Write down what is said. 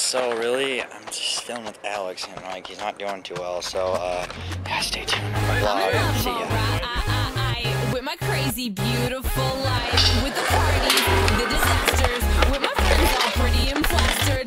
So really, I'm just filming with Alex, and like he's not doing too well. So yeah, stay tuned on the vlog. See ya. With my crazy, beautiful life, with the parties, the disasters, with my friends all pretty and plastered.